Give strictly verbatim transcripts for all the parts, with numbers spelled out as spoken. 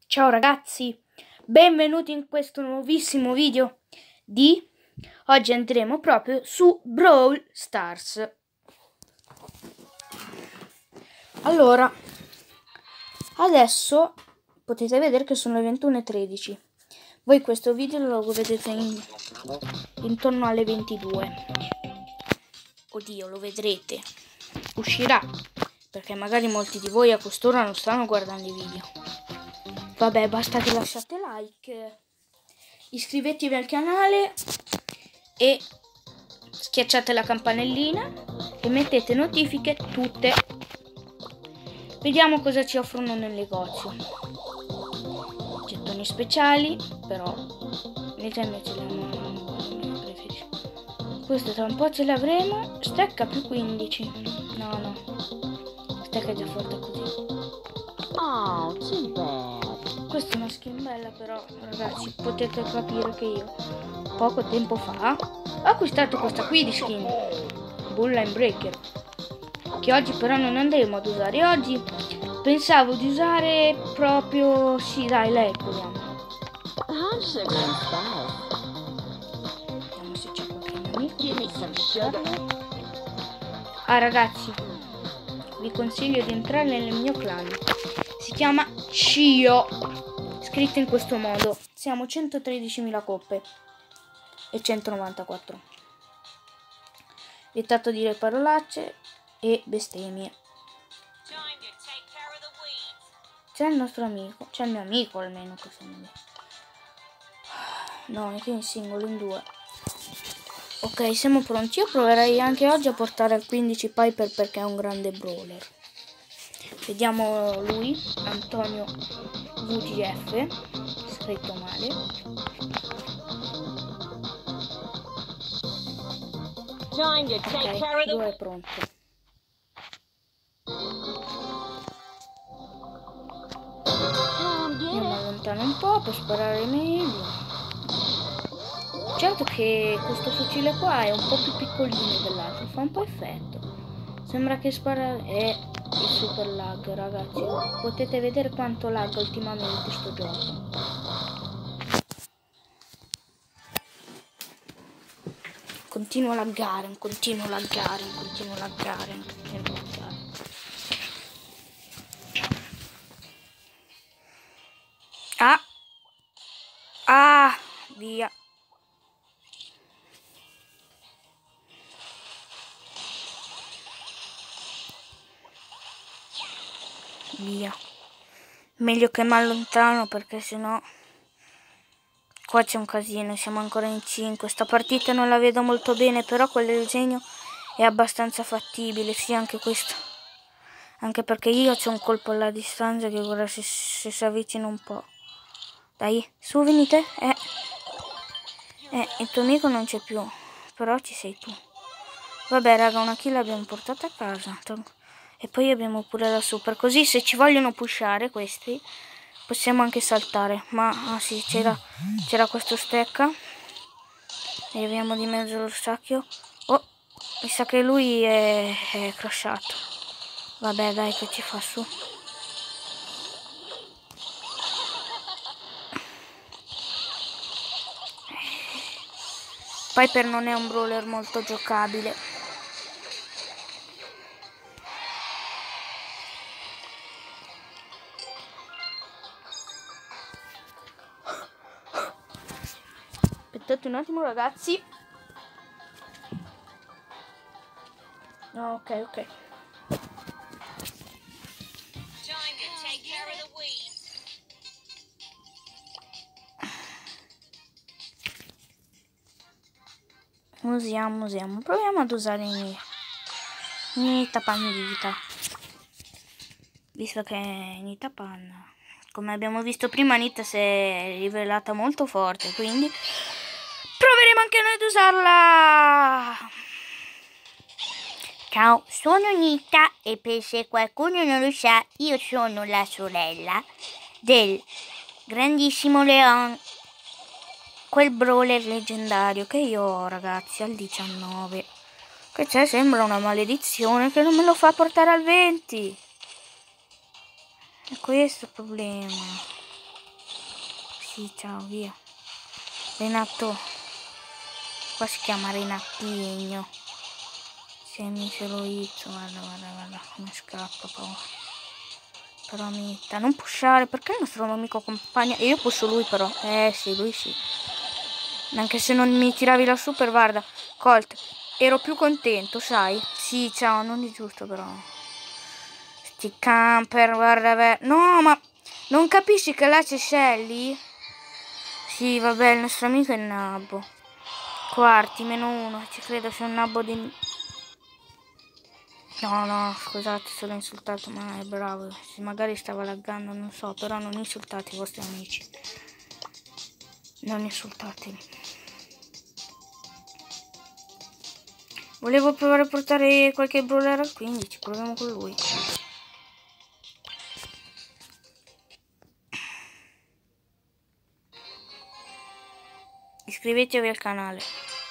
Ciao ragazzi, benvenuti in questo nuovissimo video di... Oggi andremo proprio su Brawl Stars. Allora, adesso potete vedere che sono le ventuno e tredici. Voi questo video lo vedete in, intorno alle ventidue. Oddio, lo vedrete. Uscirà, perché magari molti di voi a quest'ora non stanno guardando i video. Vabbè, basta che lasciate like, iscrivetevi al canale e schiacciate la campanellina e mettete notifiche tutte. Vediamo cosa ci offrono nel negozio. Gettoni speciali, però le gemme ce le abbiamo, preferisco. Questo tra un po' ce l'avremo. Stecca più quindici. No, no. Stecca è già forte così. Oh, too bad. Questa è una skin bella, però ragazzi potete capire che io poco tempo fa ho acquistato questa qui di skin Bull Line Breaker, che oggi però non andremo ad usare. Oggi pensavo di usare proprio, sì dai, lei proviamo. I'm sugar and spice. Vediamo se c'è qualche nemico. Give me some sugar. Ah ragazzi, vi consiglio di entrare nel mio clan, si chiama Cio, scritto in questo modo. Siamo centotredicimila coppe e centonovantaquattro. Vietato dire parolacce e bestemmie. C'è il nostro amico, c'è il mio amico almeno, che se ne... No, anche in singolo, in due. Ok, siamo pronti. Io proverei anche oggi a portare al quindici Piper perché è un grande brawler. Vediamo lui, Antonio V G F, scritto male. Ok, due è pronto. Io mi allontano un po' per sparare meglio. Certo che questo fucile qua è un po' più piccolino dell'altro, fa un po' effetto. Sembra che spara... è il super lag, ragazzi. Potete vedere quanto lag ultimamente sto gioco. Continuo a laggare, un continuo a laggare, un continuo a laggare, un continuo a laggare. Ah! Ah! Via! Via. Meglio che mi allontano, perché sennò qua c'è un casino. Siamo ancora in cinque. Sta partita non la vedo molto bene, però quel del genio è abbastanza fattibile. Sì, anche questo. Anche perché io c'ho un colpo alla distanza che ora se, se si avvicina un po'. Dai, su, venite. Eh. Eh, il tuo amico non c'è più, però ci sei tu. Vabbè, raga, una kill l'abbiamo portata a casa. E poi abbiamo pure la super, così se ci vogliono pushare questi possiamo anche saltare. Ma ah sì, c'era c'era questo stecca e abbiamo di mezzo lo sacchio. Oh, mi sa che lui è, è crashato. Vabbè, dai, che ci fa su. Piper non è un brawler molto giocabile. Aspettate un attimo, ragazzi. No, ok, ok. Usiamo, usiamo. Proviamo ad usare Nita Pandita. Visto che Nita Pan, come abbiamo visto prima, Nita si è rivelata molto forte, quindi proveremo anche noi ad usarla. Ciao, sono Nita e per se qualcuno non lo sa, io sono la sorella del grandissimo Leon, quel brawler leggendario che io ho, ragazzi, al diciannove. Che c'è, sembra una maledizione che non me lo fa portare al venti. È questo il problema. Sì, ciao, via. Renato. Qua si chiama Renatinho. Se mi ce lo izzo, guarda, guarda, guarda, come scappa poi. Però Mitta, non pushare, perché il nostro amico compagna... E io pusho lui però. Eh sì, lui sì. Anche se non mi tiravi la super, guarda. Colt, ero più contento, sai? Sì, ciao, non è giusto però. Sti camper, guarda, beh. No, ma non capisci che là c'è Shelly? Sì, vabbè, il nostro amico è il nabbo. Quarti, meno uno. Ci credo sia un nabbo di... No, no, scusate se l'ho insultato, ma è bravo. Se magari stava laggando, non so, però non insultate i vostri amici. Non insultateli. Volevo provare a portare qualche brawler al quindici, proviamo con lui. Iscrivetevi al canale.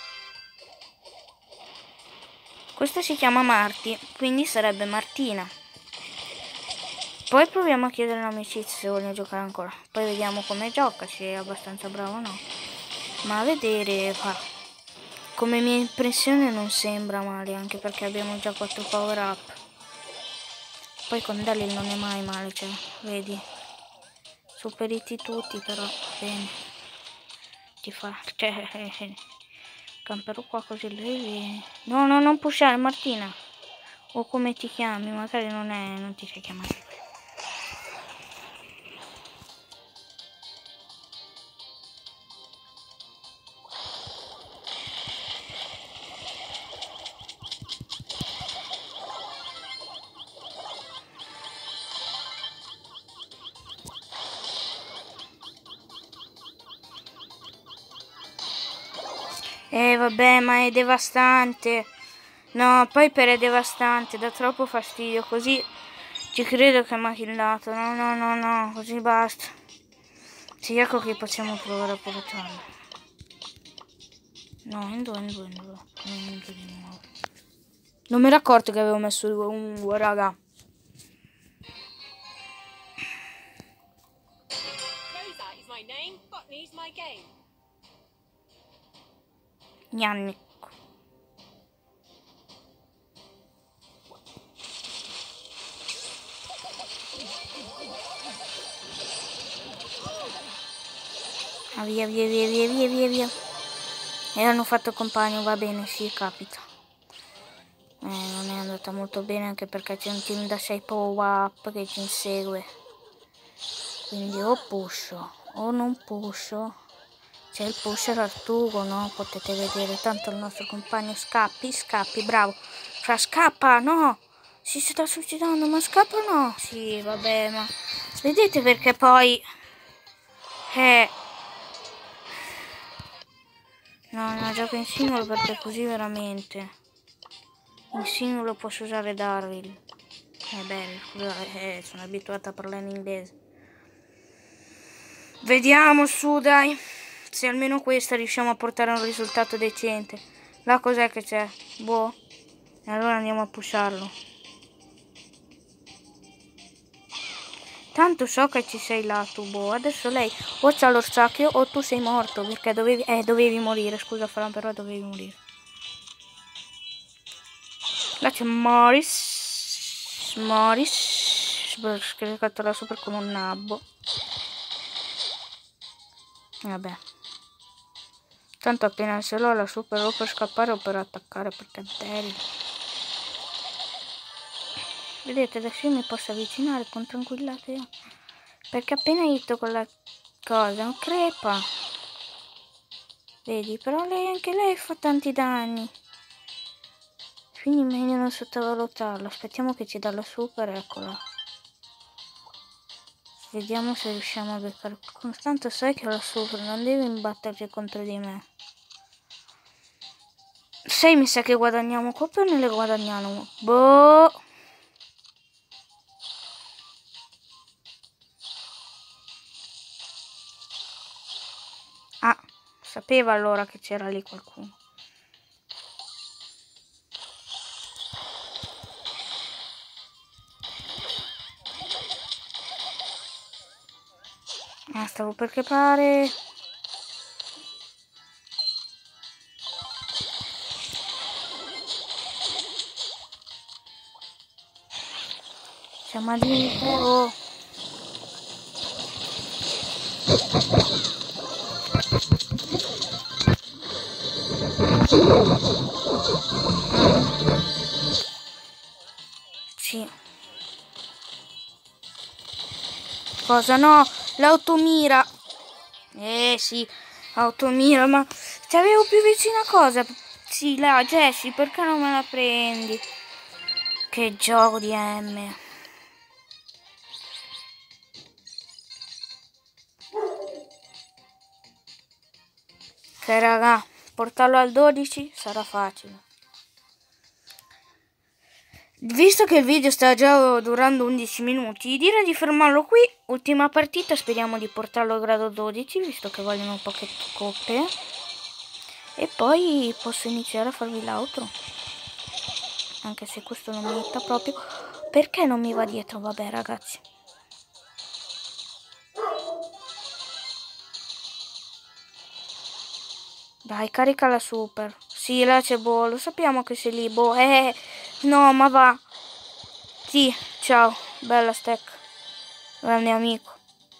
Questa si chiama Marti, quindi sarebbe Martina. Poi proviamo a chiedere un'amicizia se vogliono giocare ancora. Poi vediamo come gioca, se è abbastanza bravo o no. Ma a vedere fa. Come mia impressione non sembra male, anche perché abbiamo già quattro power up. Poi con Daryl non è mai male, cioè, vedi. Superiti tutti, però bene. Ti fa, cioè, eh, camperò qua così lei viene. No, no, non pushare Martina. O come ti chiami, magari non è, non ti sai chiamare. Eh vabbè, ma è devastante. No, poi per è devastante, dà troppo fastidio, così ci credo che mi ha killato. No, no, no, no, così basta. Sì, ecco che possiamo provare a portarlo. No, in due, in due, in due. In due di nuovo. Non mi ero accorto che avevo messo un due, raga. Yannick. Ah, via, via, via, via, via, via, via. E hanno fatto compagno, va bene, sì, capita. Eh, non è andata molto bene anche perché c'è un team da sei power up che ci insegue. Quindi o pusho o non pusho. C'è il pusher Artugo, no? Potete vedere, tanto il nostro compagno scappi, scappi, bravo. Fra scappa, no! Si sta suicidando, ma scappa no? Sì, vabbè, ma... Vedete perché poi... Eh... No, no, gioco in singolo perché così veramente... In singolo posso usare Daryl. È bello, scusate, eh, sono abituata a parlare in inglese. Vediamo su, dai. Se almeno questa riusciamo a portare un risultato decente. Là cos'è che c'è? Boh. E allora andiamo a pusharlo. Tanto so che ci sei là tu, boh. Adesso lei o c'ha l'orsacchio o tu sei morto. Perché dovevi... Eh, dovevi morire. Scusa Fran, però dovevi morire. Là c'è Morris. Morris. Scaricato la super come un nabbo. Vabbè. Tanto appena ce l'ho la super o per scappare o per attaccare perché è bello. Vedete, adesso io mi posso avvicinare con tranquillità. Perché appena hitto con la cosa, non crepa. Vedi, però lei, anche lei fa tanti danni. Quindi meglio non sottovalutarlo. Aspettiamo che ci dà la super, eccola. Vediamo se riusciamo a beccare qualcuno. Tanto sai che la super non deve imbattersi contro di me. sei mi sa che guadagniamo coppe o non le guadagniamo? Boh. Ah, sapeva allora che c'era lì qualcuno. Ah, stavo per crepare. Siamo a zero. Sì. Cosa? No, l'automira. Eh sì, automira, ma ci avevo più vicina cosa? Sì, la Jessie, perché non me la prendi? Che gioco di M. Che raga, portarlo al dodici sarà facile. Visto che il video sta già durando undici minuti, direi di fermarlo qui. Ultima partita, speriamo di portarlo a grado dodici, visto che vogliono poche coppe. E poi posso iniziare a farvi l'outro. Anche se questo non mi metta proprio. Perché non mi va dietro? Vabbè ragazzi. Dai, carica la super. Sì, là c'è Bo, lo sappiamo che sei lì, Bo. Eh, no, ma va. Sì, ciao, bella Stack. Grande amico.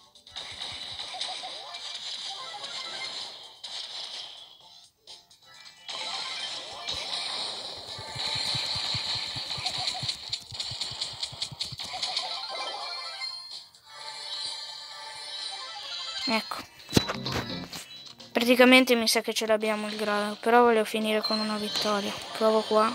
Ecco. Praticamente mi sa che ce l'abbiamo il grado, però voglio finire con una vittoria. Provo qua.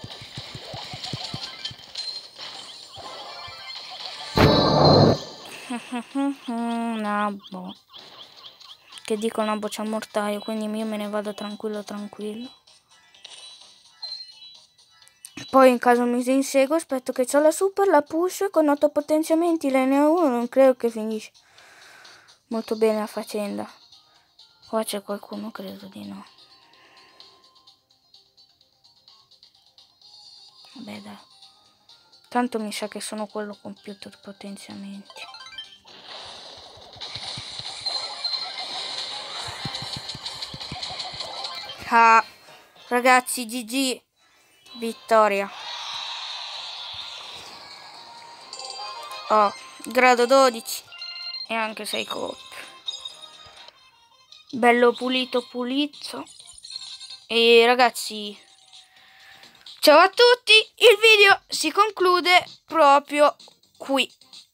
Nabbo. Che dico Nabbo c'ha mortaio, quindi io me ne vado tranquillo tranquillo. Poi in caso mi si insegue, aspetto che c'ho la super, la push con otto potenziamenti, la N uno non credo che finisce molto bene la faccenda. Qua c'è qualcuno, credo di no. Vabbè dai. Tanto mi sa che sono quello con più potenziamenti. Ah, ragazzi, G G. Vittoria. Oh, grado dodici. E anche sei coppe. Bello pulito pulito. E ragazzi, ciao a tutti. Il video si conclude proprio qui.